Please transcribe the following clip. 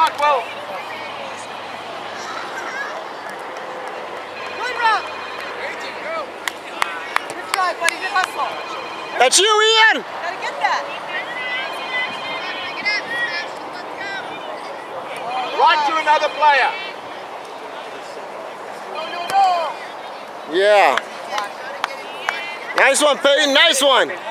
on, Will. Good route. Good try, buddy. Good hustle. That's you, Ian! Gotta get that. Right to another player. No. Yeah. Nice one, Peyton. Nice one.